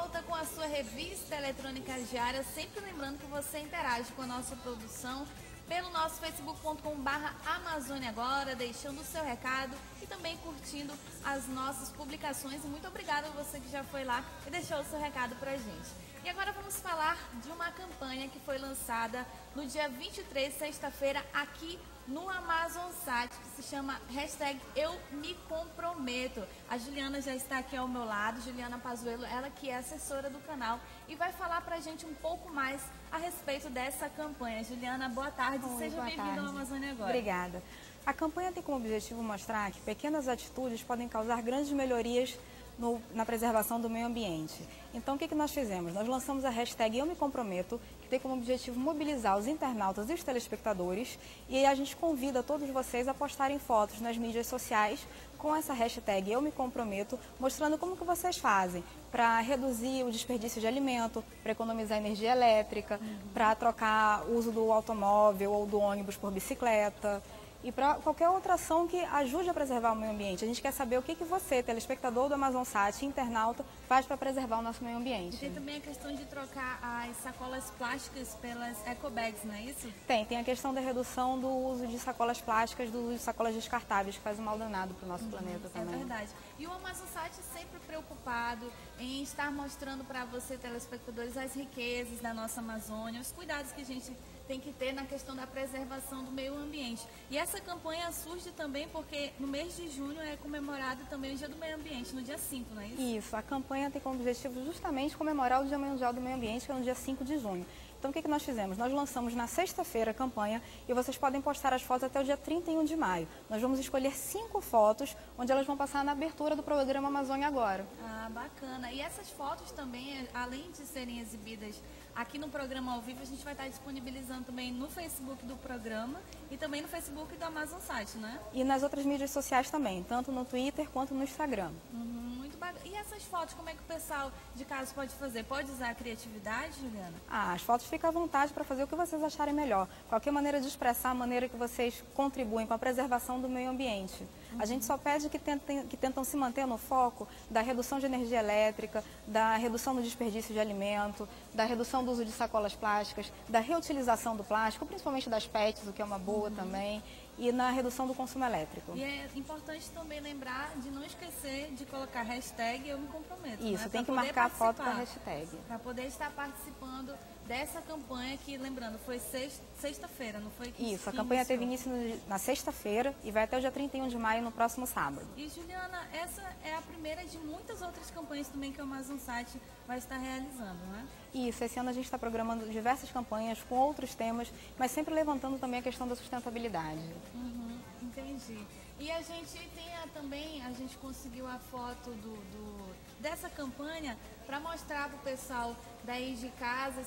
volta com a sua revista eletrônica diária, sempre lembrando que você interage com a nossa produção pelo nosso facebook.com/Amazônia Agora, deixando o seu recado e também curtindo as nossas publicações. E muito obrigada a você que já foi lá e deixou o seu recado pra gente. E agora vamos falar de uma campanha que foi lançada no dia 23, sexta-feira, aqui no Amazon Site, que se chama #EuMeComprometo. A Juliana já está aqui ao meu lado, Juliana Pazuello, ela que é assessora do canal, e vai falar pra gente um pouco mais a respeito dessa campanha. Juliana, boa tarde, seja bem-vinda ao Amazônia Agora. Obrigada. A campanha tem como objetivo mostrar que pequenas atitudes podem causar grandes melhorias na preservação do meio ambiente. Então, o que nós fizemos? Nós lançamos a hashtag Eu Me Comprometo, que tem como objetivo mobilizar os internautas e os telespectadores, e a gente convida todos vocês a postarem fotos nas mídias sociais com essa hashtag Eu Me Comprometo, mostrando como que vocês fazem para reduzir o desperdício de alimento, para economizar energia elétrica, para trocar o uso do automóvel ou do ônibus por bicicleta, e para qualquer outra ação que ajude a preservar o meio ambiente. A gente quer saber o que você, telespectador do Amazon Sat, internauta, faz para preservar o nosso meio ambiente. E tem também a questão de trocar as sacolas plásticas pelas ecobags, não é isso? Tem a questão da redução do uso de sacolas plásticas, do uso de sacolas descartáveis, que faz um mal danado para o nosso planeta também. É verdade. E o Amazon Sat sempre preocupado em estar mostrando para você, telespectadores, as riquezas da nossa Amazônia, os cuidados que a gente tem que ter na questão da preservação do meio ambiente. E essa campanha surge também porque no mês de junho é comemorado também o Dia do Meio Ambiente, no dia 5, não é isso? Isso, a campanha tem como objetivo justamente comemorar o Dia Mundial do Meio Ambiente, que é no dia 5 de junho. Então, o que nós fizemos? Nós lançamos na sexta-feira a campanha e vocês podem postar as fotos até o dia 31 de maio. Nós vamos escolher 5 fotos, onde elas vão passar na abertura do programa Amazônia Agora. Ah, bacana. E essas fotos também, além de serem exibidas aqui no programa ao vivo, a gente vai estar disponibilizando também no Facebook do programa e também no Facebook do Amazon Site, né? E nas outras mídias sociais também, tanto no Twitter quanto no Instagram. Muito bacana. E essas fotos, como é que o pessoal de casa pode fazer? Pode usar a criatividade, Juliana? As fotos ficam à vontade para fazer o que vocês acharem melhor. Qualquer maneira de expressar a maneira que vocês contribuem com a preservação do meio ambiente. A gente só pede que tentam se manter no foco da redução de energia elétrica, da redução do desperdício de alimento, da redução do uso de sacolas plásticas, da reutilização do plástico, principalmente das PETs, o que é uma boa também, e na redução do consumo elétrico. E é importante também lembrar de não esquecer de colocar hashtag Eu Me Comprometo. Isso, né? tem que marcar a foto com a hashtag. Para poder estar participando dessa campanha que, lembrando, foi sexta-feira, não foi? Isso, a campanha teve início na sexta-feira e vai até o dia 31 de maio, no próximo sábado. E, Juliana, essa é a primeira de muitas outras campanhas também que o Amazon Site vai estar realizando, né? Isso, esse ano a gente está programando diversas campanhas com outros temas, mas sempre levantando também a questão da sustentabilidade. Entendi. E a gente tem também, a gente conseguiu a foto dessa campanha para mostrar para o pessoal daí de casa,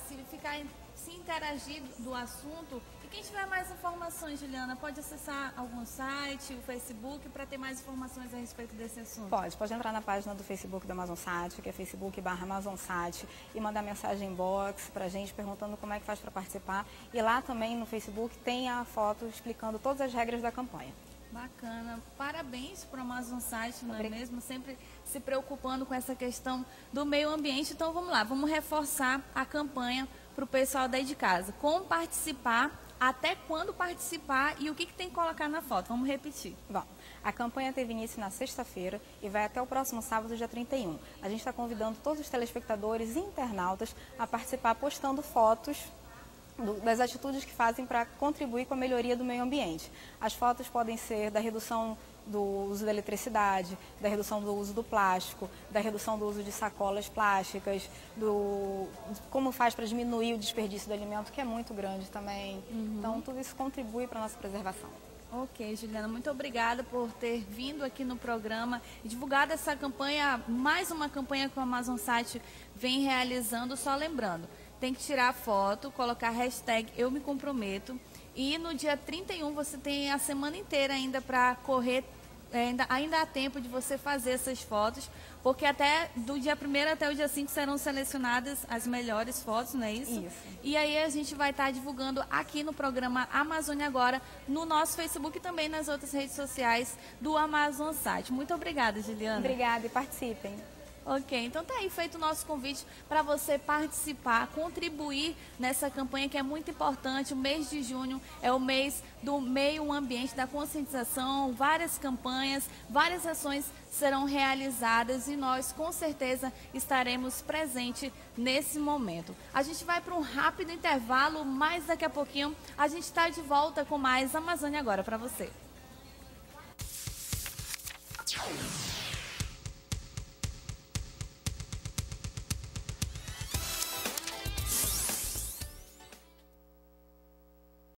se interagir do assunto. E quem tiver mais informações, Juliana, pode acessar algum site, o Facebook, para ter mais informações a respeito desse assunto? Pode entrar na página do Facebook do Amazon Sat, que é facebook.com/AmazonSat, e mandar mensagem inbox pra gente perguntando como é que faz para participar. E lá também no Facebook tem a foto explicando todas as regras da campanha. Bacana. Parabéns para o Amazon Site, não é mesmo? Sempre se preocupando com essa questão do meio ambiente. Então vamos lá, vamos reforçar a campanha para o pessoal daí de casa. Como participar, até quando participar e o que tem que colocar na foto? Vamos repetir. Bom, a campanha teve início na sexta-feira e vai até o próximo sábado, dia 31. A gente está convidando todos os telespectadores e internautas a participar postando fotos das atitudes que fazem para contribuir com a melhoria do meio ambiente. As fotos podem ser da redução do uso da eletricidade, da redução do uso do plástico, da redução do uso de sacolas plásticas, como faz para diminuir o desperdício do alimento, que é muito grande também. Então, tudo isso contribui para a nossa preservação. Ok, Juliana, muito obrigada por ter vindo aqui no programa e divulgado essa campanha, mais uma campanha que o Amazon Site vem realizando. Só lembrando, tem que tirar a foto, colocar a hashtag Eu Me Comprometo, e no dia 31 você tem a semana inteira ainda para correr, ainda há tempo de você fazer essas fotos, porque até do dia 1º até o dia 5 serão selecionadas as melhores fotos, não é isso? Isso. E aí a gente vai estar divulgando aqui no programa Amazônia Agora, no nosso Facebook e também nas outras redes sociais do Amazon Site. Muito obrigada, Juliana. Obrigada e participem. Ok, então tá aí feito o nosso convite para você participar, contribuir nessa campanha que é muito importante. O mês de junho é o mês do meio ambiente, da conscientização, várias campanhas, várias ações serão realizadas e nós com certeza estaremos presentes nesse momento. A gente vai para um rápido intervalo, mas daqui a pouquinho a gente está de volta com mais Amazônia Agora para você.